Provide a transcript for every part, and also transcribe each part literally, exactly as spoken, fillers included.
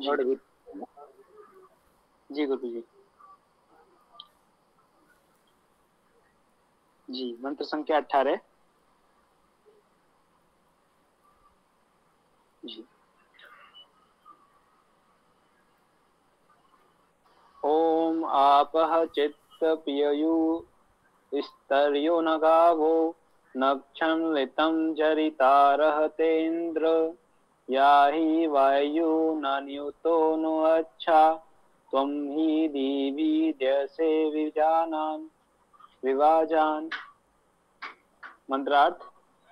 Word भी। जी गुरु जी। जी मंत्र संख्या अठारह। जी। ओम आपः चित्त पिययु स्तर्यो न गावो नक्षं लितं जरितारहतेन्द्र याहि वायु न न्यूतो नो अच्छा त्वं हि देवी द्यसे विजानान विवाजान। मंत्रार्थ।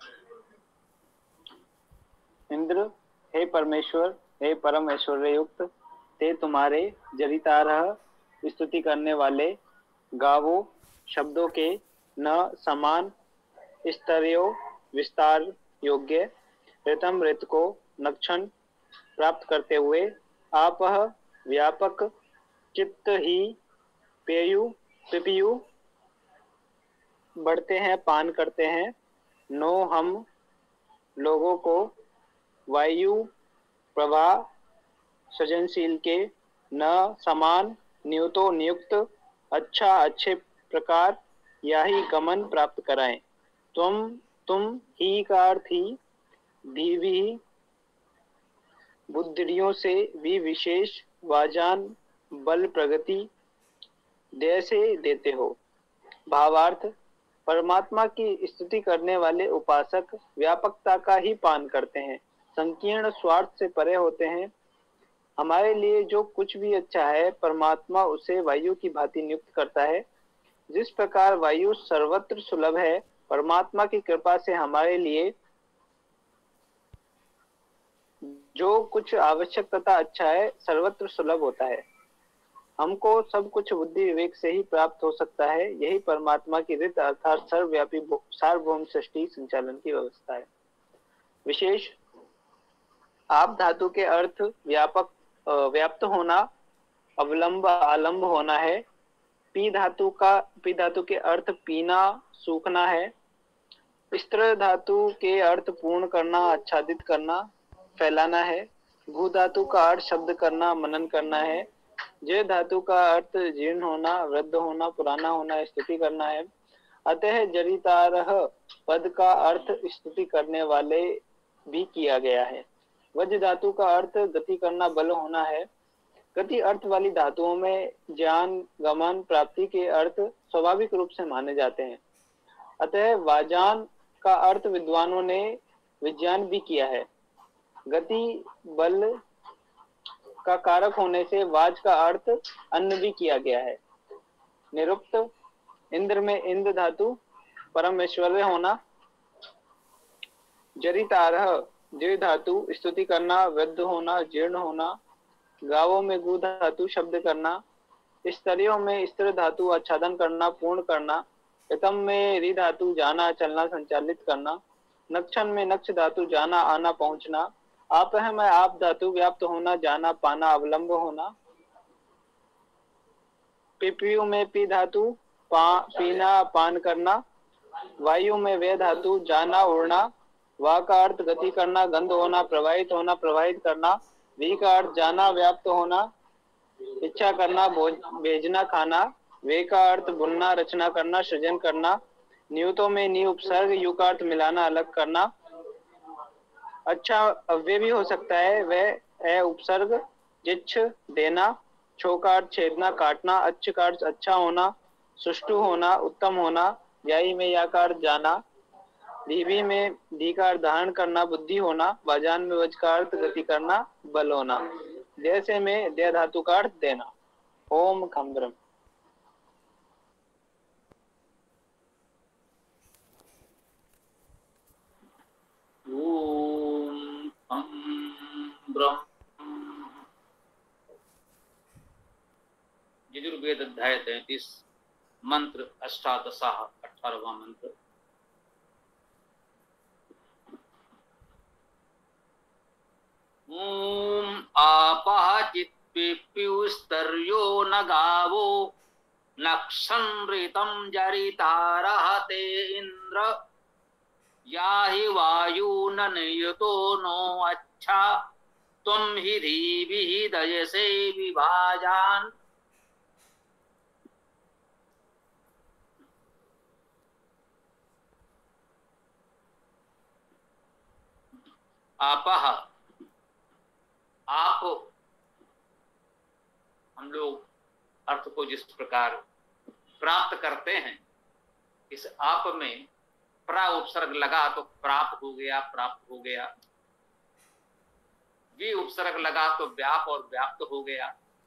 इंद्र, हे परमेश्वर, हे परम ऐश्वर्य युक्त, ते तुम्हारे जरितारह स्तुति करने वाले गावो शब्दों के न समान स्तर्यो विस्तार योग्य ऋतम ऋत को नक्षण प्राप्त करते हुए आप व्यापक चित्त ही पेयु पिपयु बढ़ते हैं पान करते हैं। नो हम लोगों को वायु प्रवाह सृजनशील के न समान नियुतो नियुक्त अच्छा अच्छे प्रकार या ही गमन प्राप्त कराएं। तुम तुम ही का अर्थ ही धीवी बुद्धियों से भी विशेष वाजान बल प्रगति दे से देते हो। भावार्थ। परमात्मा की स्तुति करने वाले उपासक व्यापकता का ही पान करते हैं, संकीर्ण स्वार्थ से परे होते हैं। हमारे लिए जो कुछ भी अच्छा है परमात्मा उसे वायु की भांति नियुक्त करता है। जिस प्रकार वायु सर्वत्र सुलभ है, परमात्मा की कृपा से हमारे लिए जो कुछ आवश्यक तथा अच्छा है सर्वत्र सुलभ होता है। हमको सब कुछ बुद्धि विवेक से ही प्राप्त हो सकता है। यही परमात्मा की रित अर्थात सर्वव्यापी सार्वभौम सृष्टि संचालन की व्यवस्था है। विशेष आप धातु के अर्थ व्यापक व्याप्त होना, अवलंब आलंब होना है। पी धातु का पी धातु के अर्थ पीना सूखना है। स्त्र धातु के अर्थ पूर्ण करना, आच्छादित करना, फैलाना है। भू धातु का अर्थ शब्द करना, मनन करना है। जय धातु का अर्थ जीर्ण होना, वृद्ध होना, पुराना होना, स्तुति करना है। अतः जरितारह पद का अर्थ स्तुति करने वाले भी किया गया है। वज्र धातु का अर्थ गति करना, बल होना है। गति अर्थ वाली धातुओं में ज्ञान गमन प्राप्ति के अर्थ स्वाभाविक रूप से माने जाते हैं। अतः वाजान का अर्थ विद्वानों ने विज्ञान भी किया है। गति बल का कारक होने से वाज का अर्थ अन्न भी किया गया है। निरुक्त। इंद्र में इंद्र धातु परम ऐश्वर्य होना। जरितारह जय धातु स्तुति करना, वृद्ध होना, जीर्ण होना। गावों में गु धातु शब्द करना। स्तरियों में स्त्र धातु आच्छादन करना, पूर्ण करना। ऋतम में रि धातु जाना, चलना, संचालित करना। नक्षन में नक्ष धातु जाना, आना, पहुंचना। आप है मैं आप धातु व्याप्त होना, जाना, पाना, अवलंब होना। पिपयु में पी धातु पा, पीना, पान करना। वायु में वे धातु जाना, उड़ना। वा का अर्थ गति करना, गंध होना, प्रवाहित होना, प्रवाहित करना। वी का अर्थ जाना, व्याप्त होना, इच्छा करना, भेजना, खाना। वे का अर्थ बुनना, रचना करना, सृजन करना। नियुतों में नि उपसर्ग, यु का अर्थ मिलाना, अलग करना। अच्छा अव्यय भी हो सकता है। वह है उपसर्ग, जिच्छ देना। छो का अर्थ छेदना, काटना। अच्छ का अर्थ अच्छा होना, सुष्टु होना, उत्तम होना। याई में या का अर्थ जाना। दीवी में दी का अर्थ धारण करना, बुद्धि होना। वाजान में वज का अर्थ गति करना, बल होना। जैसे में दे धातु का अर्थ देना। ओम खम ब्रह्म। ओम खम ब्रह्म। यजुर्वेद अध्याय तैंतीस मंत्र अष्टादशा अठारहवां मंत्र। ओम आपः चित्पिप्युस्तर्यो न गावो नक्षन्ऋतं जरितारहते इंद्र याहि वायु न नियुतो नो अच्छा तुम ही धीभिः दयसे विभाजान। आपः, आप, हम लोग अर्थ को जिस प्रकार प्राप्त करते हैं, इस आप में प्रा उपसर्ग लगा तो प्राप्त हो गया, प्राप्त हो गया। वी उपसर्ग लगा तो व्याप और व्याप्त हो गया।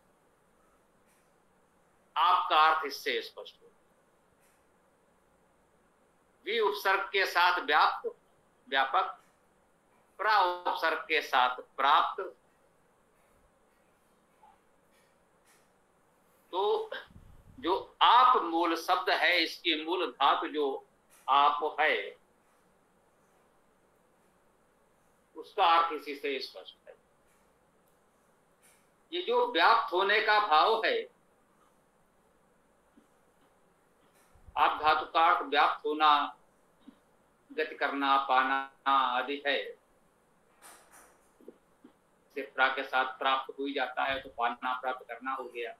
आपका अर्थ इससे स्पष्ट हो। वी उपसर्ग के साथ व्याप्त, व्यापक, प्रा उपसर्ग के साथ प्राप्त। तो जो आप मूल शब्द है, इसकी मूल धातु जो आप है, उसका अर्थ इसी से स्पष्ट है। ये जो व्याप्त होने का भाव है, आप धातु का अर्थ व्याप्त होना, गति करना, पाना आदि है। से प्रा के साथ प्राप्त हो ही जाता है, तो पाना प्राप्त करना हो गया।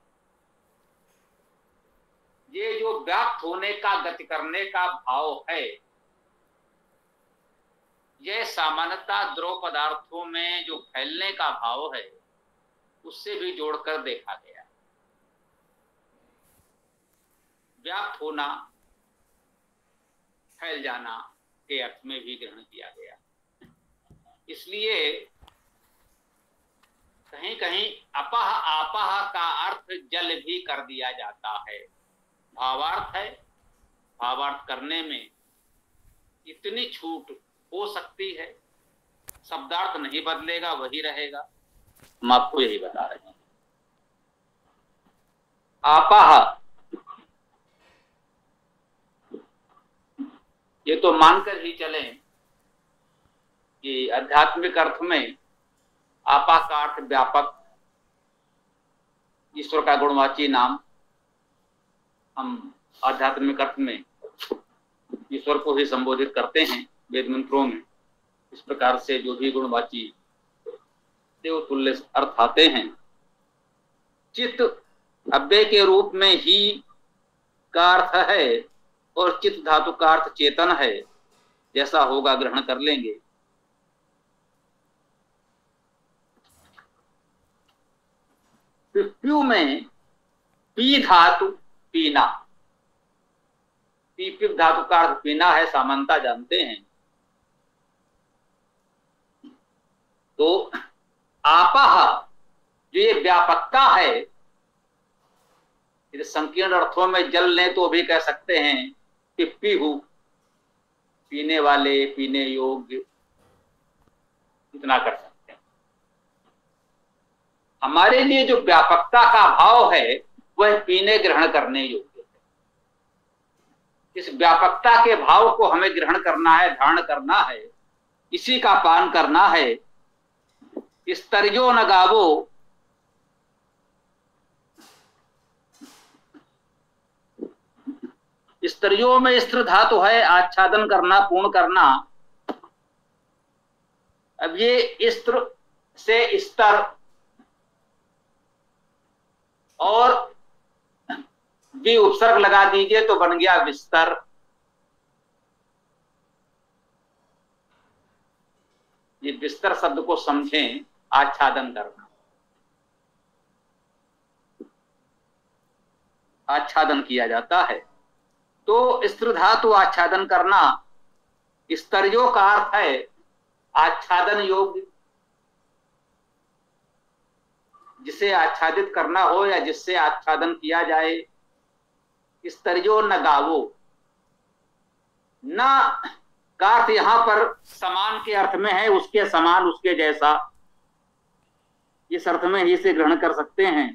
ये जो व्याप्त होने का, गति करने का भाव है, यह सामान्यतः द्रव पदार्थों में जो फैलने का भाव है, उससे भी जोड़कर देखा गया। व्याप्त होना, फैल जाना के अर्थ में भी ग्रहण किया गया। इसलिए कहीं कहीं अपह आपह का अर्थ जल भी कर दिया जाता है। भावार्थ है, भावार्थ करने में इतनी छूट हो सकती है, शब्दार्थ नहीं बदलेगा, वही रहेगा। हम आपको यही बता रहे हैं। आपह, ये तो मानकर ही चलें कि आध्यात्मिक अर्थ में आपा का अर्थ व्यापक, ईश्वर का गुणवाची नाम। हम आध्यात्मिक अर्थ में ईश्वर को ही संबोधित करते हैं वेद मंत्रों में। इस प्रकार से जो भी गुणवाची देवतुल्य अर्थ आते हैं, चित्त अव्यय के रूप में ही का अर्थ है और चित्त धातु का अर्थ चेतन है। जैसा होगा ग्रहण कर लेंगे। पिप्यू में पी धातु पीना, पी पिप धातु का अर्थ पीना है, सामान्यता जानते हैं। तो आपह जो ये व्यापकता है, यदि संकीर्ण अर्थों में जल लें तो भी कह सकते हैं पिप्पीहु, पीने वाले, पीने योग्य, इतना कर सकते हैं। हमारे लिए जो व्यापकता का भाव है, वह पीने ग्रहण करने योग्य है। इस व्यापकता के भाव को हमें ग्रहण करना है, धारण करना है, इसी का पान करना है। स्तर्यो न गावो, स्तर्यो में स्त्र धातु है, आच्छादन करना, पूर्ण करना। अब ये स्त्र से स्तर और भी उपसर्ग लगा दीजिए तो बन गया विस्तर। ये विस्तर शब्द को समझें, आच्छादन करना, आच्छादन किया जाता है। तो स्त्र धातु आच्छादन करना, स्तर्यो का अर्थ है आच्छादन योग्य, जिसे आच्छादित करना हो या जिससे आच्छादन किया जाए। स्तर्यो न गावो, न का अर्थ यहां पर समान के अर्थ में है, उसके समान, उसके जैसा, इस अर्थ में ही इसे ग्रहण कर सकते हैं।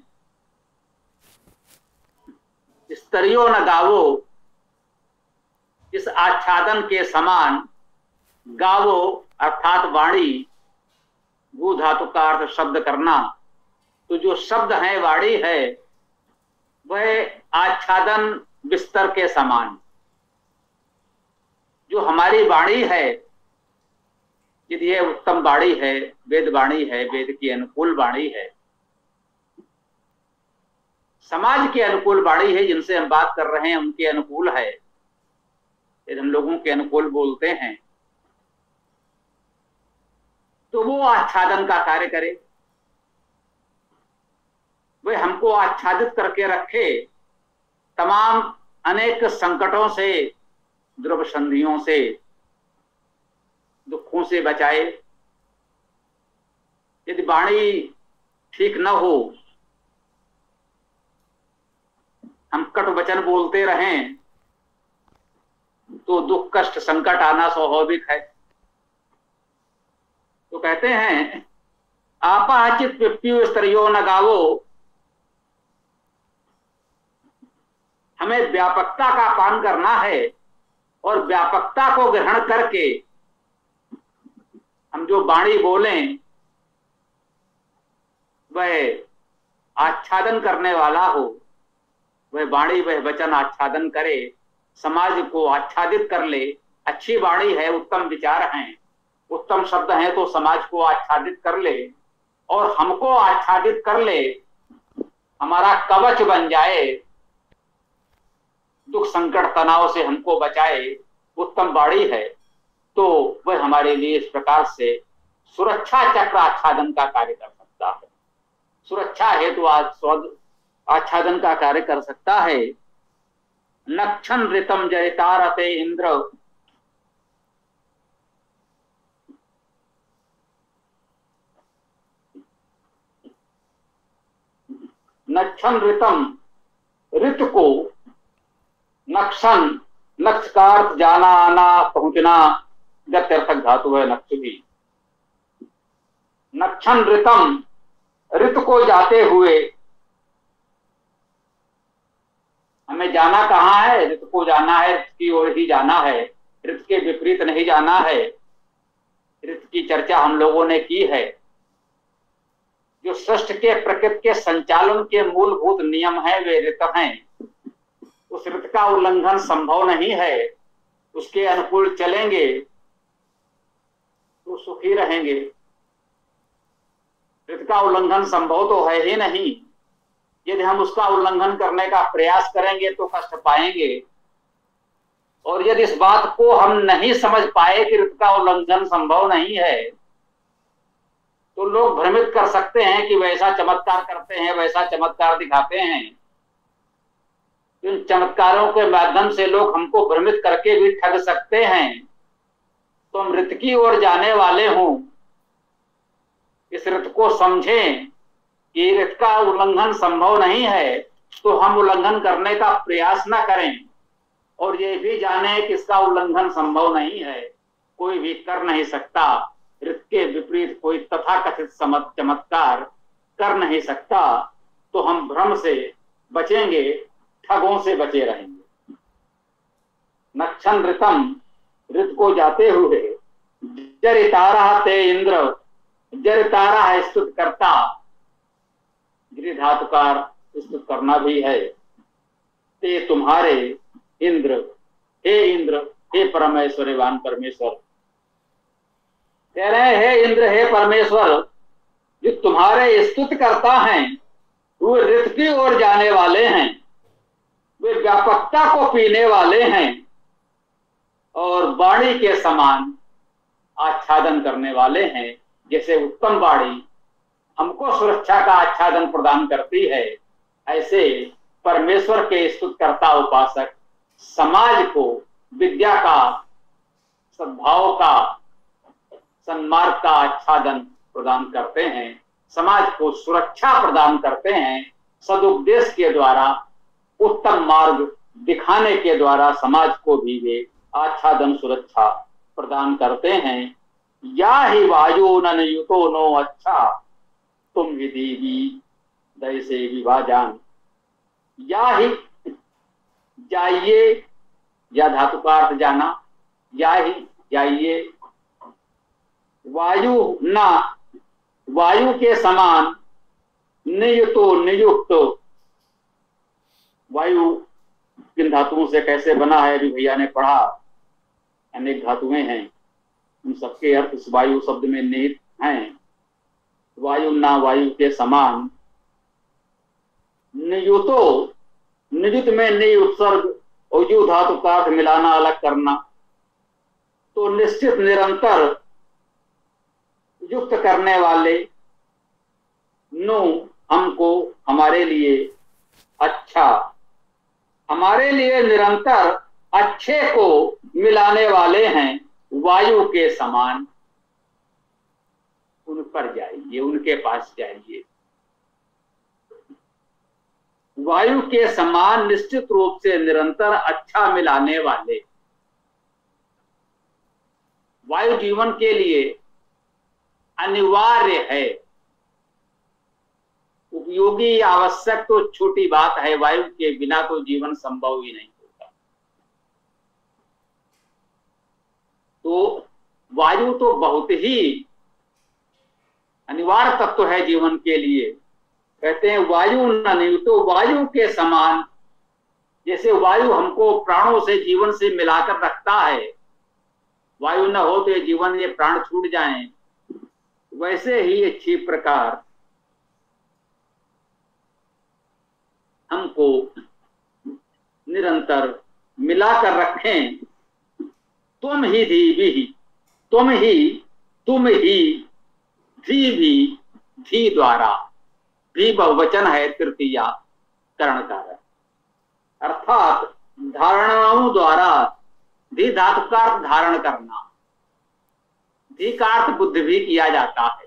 स्तर्यो न गावो, इस आच्छादन के समान, गावो अर्थात वाणी, गु धातु का अर्थ शब्द करना। तो जो शब्द है, वाणी है, वह आच्छादन बिस्तर के समान। जो हमारी वाणी है, यदि ये उत्तम वाणी है, वेद वाणी है, वेद की अनुकूल वाणी है, समाज के अनुकूल वाणी है, जिनसे हम बात कर रहे हैं उनके अनुकूल है, यदि हम लोगों के अनुकूल बोलते हैं तो वो आच्छादन का कार्य करे, वे हमको आच्छादित करके रखे, तमाम अनेक संकटों से, द्रव्य संधियों से, दुखों से बचाए। यदि वाणी ठीक न हो, हम कटु वचन बोलते रहें तो दुख कष्ट संकट आना स्वाभाविक है। तो कहते हैं आपाचित पिप्यु स्तरियो न गावो, हमें व्यापकता का पान करना है और व्यापकता को ग्रहण करके हम जो वाणी बोलें वह आच्छादन करने वाला हो, वह वाणी वह वचन आच्छादन करे, समाज को आच्छादित कर ले। अच्छी वाणी है, उत्तम विचार हैं, उत्तम शब्द हैं तो समाज को आच्छादित कर ले और हमको आच्छादित कर ले, हमारा कवच बन जाए, दुख संकट तनाव से हमको बचाए। उत्तम वाणी है तो वह हमारे लिए इस प्रकार से सुरक्षा चक्र आच्छादन का कार्य कर सकता है। सुरक्षा है तो आज आच्छादन का कार्य कर सकता है। नक्षन ऋतम जरितारते इंद्र, नक्षन ऋतम, ऋत को नक्षन, नक्ष का अर्थ जाना आना पहुंचना, गत्यर्थक धातु है नक्ष भी। नक्षन ऋतम, ऋत को जाते हुए, हमें जाना कहाँ है? ऋत को जाना है, ऋत की ओर ही जाना है, ऋत के विपरीत नहीं जाना है। ऋत की चर्चा हम लोगों ने की है। जो सृष्टि के प्रकृति के संचालन के मूलभूत नियम है वे ऋत हैं। उस ऋत का उल्लंघन संभव नहीं है। उसके अनुकूल चलेंगे तो सुखी रहेंगे। ऋत का उल्लंघन संभव तो है ही नहीं। यदि हम उसका उल्लंघन करने का प्रयास करेंगे तो कष्ट पाएंगे। और यदि इस बात को हम नहीं समझ पाए कि ऋत का उल्लंघन संभव नहीं है तो लोग भ्रमित कर सकते हैं कि वैसा चमत्कार करते हैं, वैसा चमत्कार दिखाते हैं। इन चमत्कारों के माध्यम से लोग हमको भ्रमित करके भी ठग सकते हैं। तो हम ऋत की ओर जाने वाले हों, इस ऋत को समझें कि ऋत का उल्लंघन संभव नहीं है तो हम उल्लंघन करने का प्रयास न करें। और ये भी जाने कि इसका उल्लंघन संभव नहीं है, कोई भी कर नहीं सकता। ऋत के विपरीत कोई तथाकथित चमत्कार कर नहीं सकता। तो हम भ्रम से बचेंगे, ठगों से बचे रहेंगे। नक्षन ऋतम, ऋत को जाते हुए, जरितारा ते इंद्र, जरितारा है स्तुत करता, धातुकार स्तुत करना भी है। ते तुम्हारे इंद्र, हे इंद्र, हे परमेश्वरवान परमेश्वर, कह रहे हैं हे इंद्र, हे परमेश्वर, जो तुम्हारे स्तुत करता हैं वे ऋत की ओर जाने वाले हैं, वे व्यापकता को पीने वाले हैं और वाणी के समान आच्छादन करने वाले हैं। जैसे उत्तम वाणी हमको सुरक्षा का आच्छादन प्रदान करती है, ऐसे परमेश्वर के स्तुतकर्ता उपासक समाज को विद्या का, सद्भाव का, सन्मार्ग का आच्छादन प्रदान करते हैं, समाज को सुरक्षा प्रदान करते हैं। सदुपदेश के द्वारा, उत्तम मार्ग दिखाने के द्वारा समाज को भी वे आच्छादन सुरक्षा प्रदान करते हैं। या ही वायु नयुतो नो अच्छा, तुम ही देवी दय से विभाजान। या ही, जाइए, या धातु का अर्थ जाना, या ही जाइए। वायु ना, वायु के समान, नियुतो नियुक्त, वायु किन धातुओं से कैसे बना है अभी भैया ने पढ़ा, अनेक धातुएं हैं। उन सबके अर्थ इस वायु शब्द में निहित हैं। वायु ना वायु के समान, नियुतो नियुत में नि उत्सर्ग और यु धातु का अर्थ मिलाना अलग करना, तो निश्चित निरंतर युक्त करने वाले, नु हमको हमारे लिए, अच्छा हमारे लिए निरंतर अच्छे को मिलाने वाले हैं, वायु के समान। उन पर जाइए, उनके पास जाइए। वायु के समान निश्चित रूप से निरंतर अच्छा मिलाने वाले। वायु जीवन के लिए अनिवार्य है, उपयोगी आवश्यक तो छोटी बात है, वायु के बिना तो जीवन संभव ही नहीं होता। तो वायु तो बहुत ही अनिवार्य तत्व है जीवन के लिए। कहते हैं वायु न नहीं तो वायु के समान, जैसे वायु हमको प्राणों से जीवन से मिलाकर रखता है, वायु न हो तो ये जीवन ये प्राण छूट जाएं, वैसे ही अच्छी प्रकार हमको निरंतर मिलाकर रखें। तुम ही धी भी, तुम ही, तुम ही, धी भी, धी द्वारा, भी बहुवचन है तृतीया करण कारण, अर्थात धारणाओं द्वारा, धी धातु का अर्थ धारण करना, धी का अर्थ बुद्धि भी किया जाता है।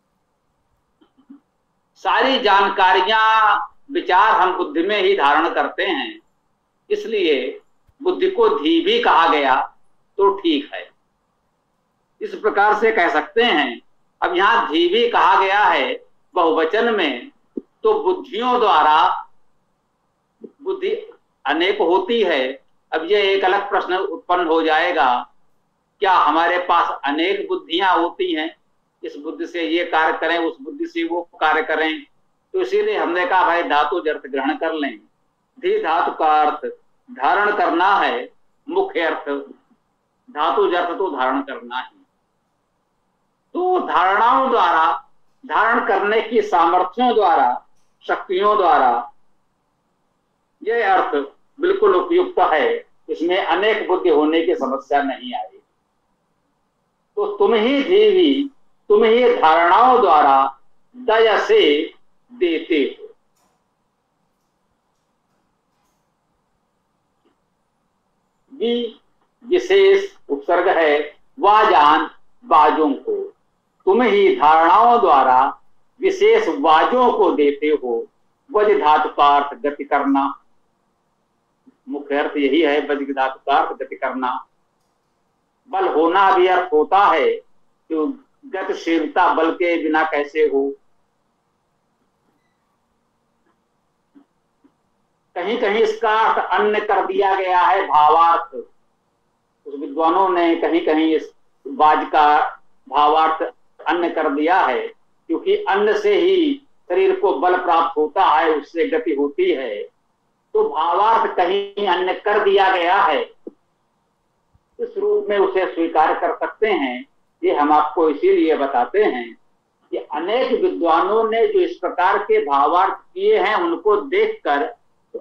सारी जानकारियां विचार हम बुद्धि में ही धारण करते हैं, इसलिए बुद्धि को धी भी कहा गया तो ठीक है। इस प्रकार से कह सकते हैं। अब यहां धी भी कहा गया है बहुवचन में, तो बुद्धियों द्वारा, बुद्धि अनेक होती है। अब ये एक अलग प्रश्न उत्पन्न हो जाएगा, क्या हमारे पास अनेक बुद्धियां होती हैं, इस बुद्धि से ये कार्य करें, उस बुद्धि से वो कार्य करें? तो इसीलिए हमने कहा भाई धातु अर्थ ग्रहण कर लें। धी धातु का अर्थ धारण करना है, मुख्य अर्थ धातु अर्थ तो धारण करना है। तो धारणाओं द्वारा, धारण करने की सामर्थ्यों द्वारा, शक्तियों द्वारा, यह अर्थ बिल्कुल उपयुक्त है, इसमें अनेक बुद्धि होने की समस्या नहीं आई। तो तुम ही धीवी, तुम ही धारणाओं द्वारा दया से देते हो। भी विशेष उपसर्ग है, वाजान बाजों को, तुम ही धारणाओं द्वारा विशेष वाजों को देते हो। वज धातु का अर्थ गति करना, मुख्य अर्थ यही है, वज धातु का अर्थ गति करना। बल होना भी अर्थ होता है, तो गतिशीलता बल के बिना कैसे हो। कहीं कहीं इसका अर्थ अन्य कर दिया गया है, भावार्थ। उस विद्वानों ने कहीं कहीं इस वाज का भावार्थ अन्य कर दिया है, क्योंकि अन्न से ही शरीर को बल प्राप्त होता है, उससे गति होती है। तो भावार्थ कहीं अन्य कर दिया गया है, इस रूप में उसे स्वीकार कर सकते हैं। ये हम आपको इसीलिए बताते हैं कि अनेक विद्वानों ने जो इस प्रकार के भावार्थ किए हैं, उनको देखकर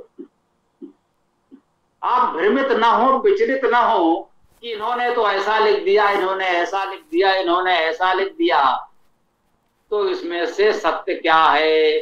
आप भ्रमित ना हो, विचलित ना हो कि इन्होंने तो ऐसा लिख दिया, इन्होंने ऐसा लिख दिया, इन्होंने ऐसा लिख दिया, तो इसमें से सत्य क्या है।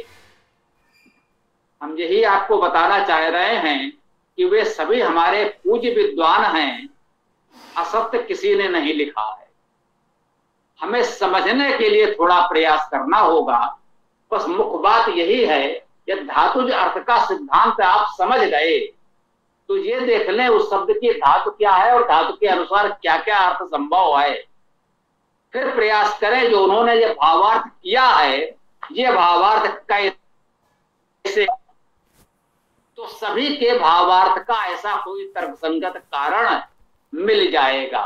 हम यही आपको बताना चाह रहे हैं कि वे सभी हमारे पूज्य विद्वान हैं, असत्य किसी ने नहीं लिखा है। हमें समझने के लिए थोड़ा प्रयास करना होगा। बस मुख्य बात यही है, यदि धातुज अर्थ का सिद्धांत आप समझ गए तो ये देख लें उस शब्द की धातु क्या है और धातु के अनुसार क्या क्या अर्थ संभव है। फिर प्रयास करें जो उन्होंने ये भावार्थ किया है, ये भावार्थ कैसे, तो सभी के भावार्थ का ऐसा कोई तर्कसंगत कारण मिल जाएगा।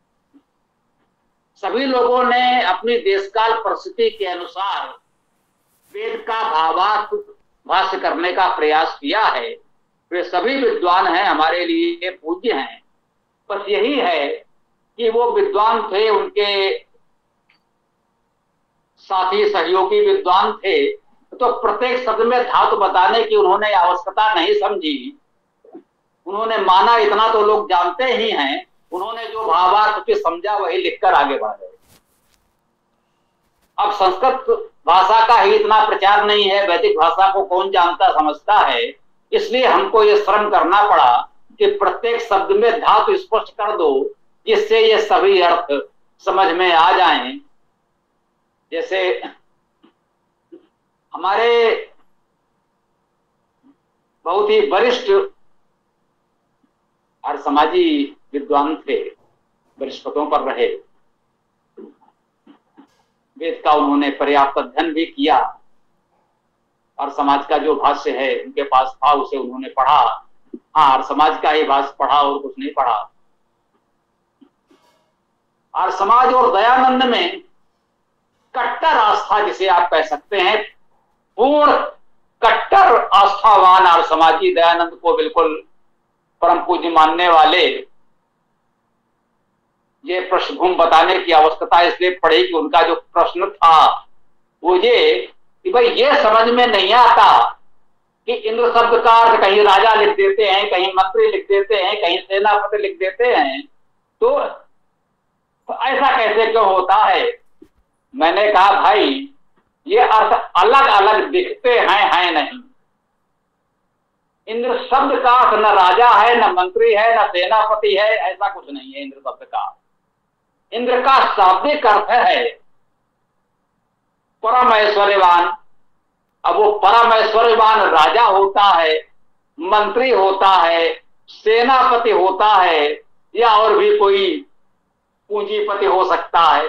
सभी लोगों ने अपनी देशकाल परिस्थिति के अनुसार वेद का भावार्थ भाष्य करने का प्रयास किया है। वे सभी विद्वान हैं, हमारे लिए पूज्य हैं। बस यही है कि वो विद्वान थे, उनके साथी सहयोगी विद्वान थे, तो प्रत्येक शब्द में धातु बताने की उन्होंने आवश्यकता नहीं समझी। उन्होंने माना इतना तो लोग जानते ही हैं, उन्होंने जो भावार्थ पे समझा वही लिखकर आगे बढ़ गए। अब संस्कृत भाषा का ही इतना प्रचार नहीं है, वैदिक भाषा को कौन जानता समझता है, इसलिए हमको ये श्रम करना पड़ा कि प्रत्येक शब्द में धातु स्पष्ट कर दो, जिससे ये सभी अर्थ समझ में आ जाएं। जैसे हमारे बहुत ही वरिष्ठ और समाजी विद्वान थे, वरिष्ठ पदों पर रहे, वेद का उन्होंने पर्याप्त अध्ययन भी किया और समाज का जो भाष्य है उनके पास था उसे उन्होंने पढ़ा। हाँ, और समाज का ही भाष्य पढ़ा और कुछ नहीं पढ़ा। और समाज और दयानंद में कट्टर आस्था जिसे आप कह सकते हैं, पूर्ण कट्टर आस्थावान और समाजी दयानंद को बिल्कुल परम पूज्य मानने वाले, ये पृष्ठभूमि बताने की आवश्यकता इसलिए पड़ी कि उनका जो प्रश्न था वो ये कि भाई ये समझ में नहीं आता कि इंद्र शब्द का अर्थ कहीं राजा लिख देते हैं, कहीं मंत्री लिख देते हैं, कहीं सेनापति लिख देते हैं, तो, तो ऐसा कैसे क्यों होता है। मैंने कहा भाई ये अर्थ अलग अलग दिखते हैं, हैं नहीं। इंद्र शब्द का अर्थ न राजा है, न मंत्री है, न सेनापति है, ऐसा कुछ नहीं है इंद्र शब्द का। इंद्र का शाब्दिक अर्थ है परम ऐश्वर्यवान। अब वो परम ऐश्वर्यवान राजा होता है, मंत्री होता है, सेनापति होता है, या और भी कोई पूंजीपति हो सकता है।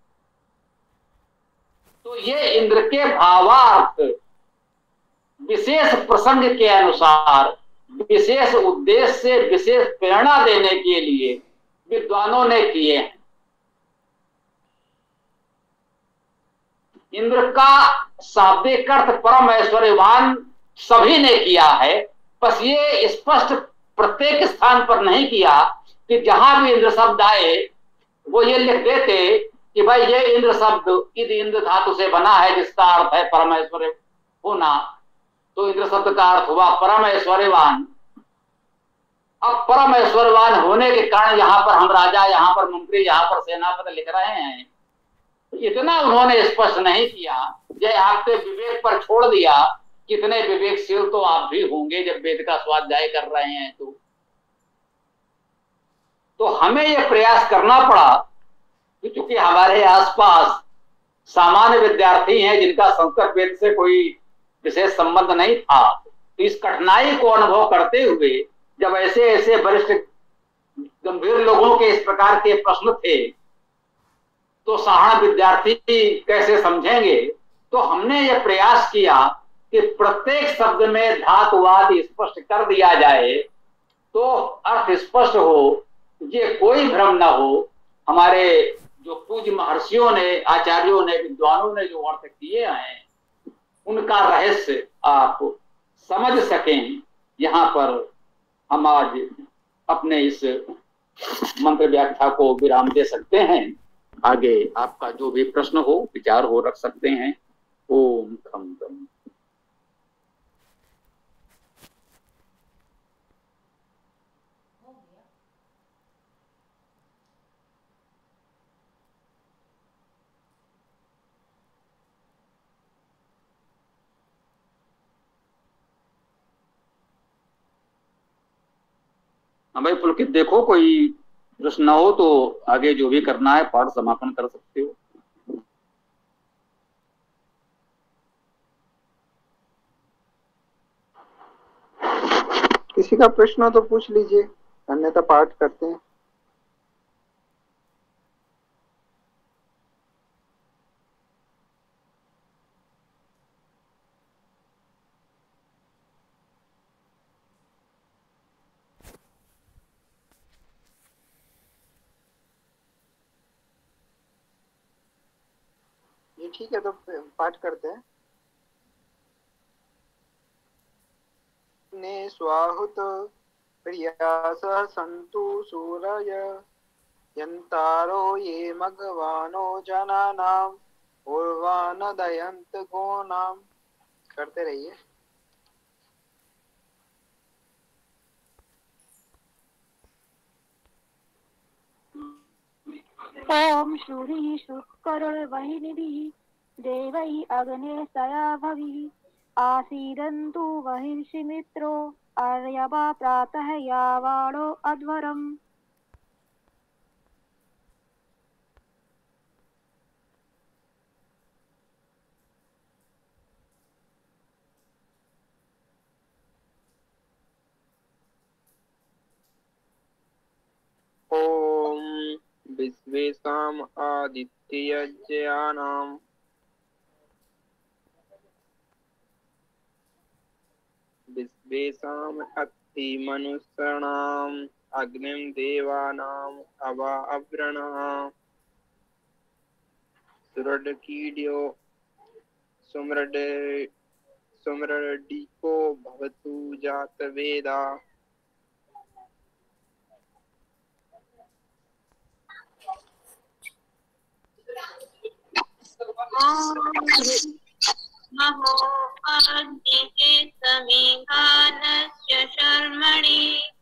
तो ये इंद्र के भावार्थ विशेष प्रसंग के अनुसार, विशेष उद्देश्य से, विशेष प्रेरणा देने के लिए विद्वानों ने किए हैं। इंद्र का शाब्दिक अर्थ परम ऐश्वर्यवान सभी ने किया है, बस ये स्पष्ट प्रत्येक स्थान पर नहीं किया कि जहां भी इंद्र शब्द आए वो ये लिख देते कि भाई ये इंद्र शब्द इद इंद्र धातु से बना है, जिसका अर्थ है परम ऐश्वर्य होना। तो इंद्र शब्द का अर्थ हुआ परम ऐश्वर्यवान। अब परम ऐश्वर्यवान होने के कारण यहाँ पर हम राजा, यहाँ पर मंत्री, यहाँ पर सेनापति लिख रहे हैं, इतना उन्होंने स्पष्ट नहीं किया। ये आपके विवेक पर छोड़ दिया। कितने विवेकशील तो आप भी होंगे जब वेद का स्वाध्याय कर रहे हैं। तो तो हमें यह प्रयास करना पड़ा कि चूंकि हमारे आसपास सामान्य विद्यार्थी हैं जिनका संस्कृत वेद से कोई विशेष संबंध नहीं था, तो इस कठिनाई को अनुभव करते हुए जब ऐसे ऐसे वरिष्ठ गंभीर लोगों के इस प्रकार के प्रश्न थे तो साधारण विद्यार्थी कैसे समझेंगे। तो हमने यह प्रयास किया कि प्रत्येक शब्द में धातुवाद स्पष्ट कर दिया जाए तो अर्थ स्पष्ट हो, ये कोई भ्रम न हो। हमारे जो पूज्य महर्षियों ने, आचार्यों ने, विद्वानों ने जो अर्थ किए हैं उनका रहस्य आप समझ सकें। यहाँ पर हम आज अपने इस मंत्र व्याख्या को विराम दे सकते हैं। आगे आपका जो भी प्रश्न हो, विचार हो, रख सकते हैं। ओम खम खम। हाँ भाई पुलकित, देखो कोई प्रश्न न हो तो आगे जो भी करना है पाठ समापन कर सकते हो। किसी का प्रश्न हो तो पूछ लीजिए, अन्यथा पाठ करते हैं। ये ठीक है, तो पाठ करते हैं। ने स्वाहुत प्रियास संतु सूरय यन्तारो ये मघवानो जनानाम उर्वान दयंत गोनाम। करते रहिए। ओम शूरि शुक्रुर्वहिनिभिः देवैः अग्ने सया भविः आसीदन्तु वहिंसि मित्रो आर्यवा प्रातः यावाणो अध्वरम्। ओम विश्वेशाम आदित्ययज्ञानाम विश्वेशाम अत्ति मनुष्याणाम अग्निम देवानाम अवा अव्रणः सुरडकीड्यो सुमृड सुमृडिको भवतु जातवेदा। महो अद्य समीघानस्य शर्मणि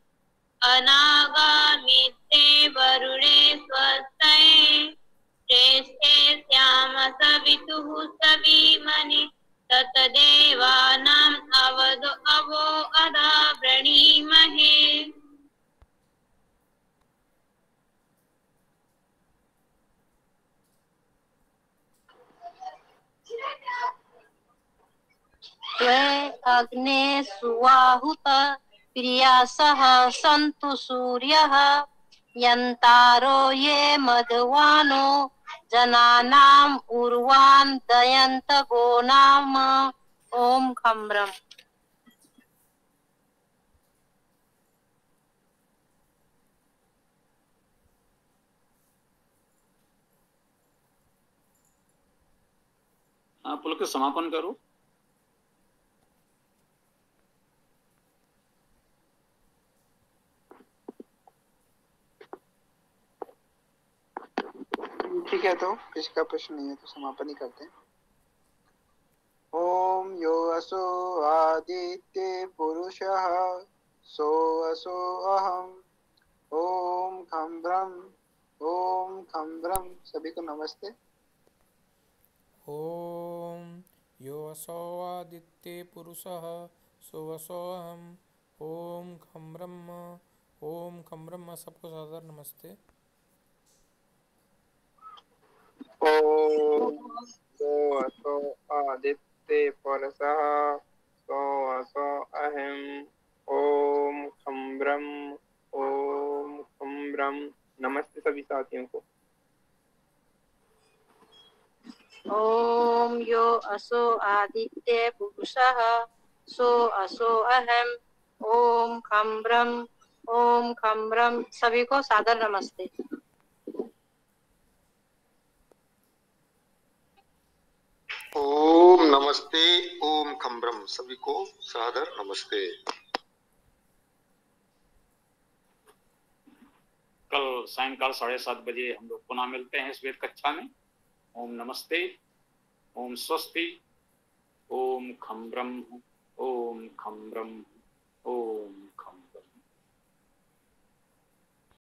अनागामित्ते वरुणे स्वस्ते श्रेष्ठे श्याम सवितुः सवीमनि ततदेवानाम् अवदो अवो अदा वृणीमहे। त्वे अग्ने सुवाहुत प्रियासः सन्तु सूर्यः यन्तारो ये मघवानो जनानाम् उर्वान् दयन्त गोनाम। ओम खम्रम। पुलक समापन करो। ठीक है, तो किसका प्रश्न नहीं है तो समापन ही करते हैं। ओम यो असो आदित्य पुरुषः सो असो अहम ओम खम ब्रह्म ओम खम ब्रह्म। सभी को नमस्ते। ओम यो असो आदित्य पुरुषः सो असो अहम ओम खम ब्रह्म ओम खम ब्रह्म। सबको सादर नमस्ते। ओम सो असो आदित्य पुरुषः सो असो अहम ओम खम ब्रह्म ओम खम ब्रह्म। नमस्ते सभी साथियों को। ओम यो असो आदित्य पुरुषः सो असो अहम ओम खम ब्रह्म ओम खम ब्रह्म। सभी को सादर नमस्ते। ओम नमस्ते ओम खम ब्रह्म। सभी को सादर नमस्ते। कल सायंकाल साढ़े सात बजे हम लोग पुनः मिलते हैं इस वेद कक्षा में। ओम नमस्ते, ओम स्वस्ति, ओम खम ब्रह्म, ओम खम ब्रह्म, ओम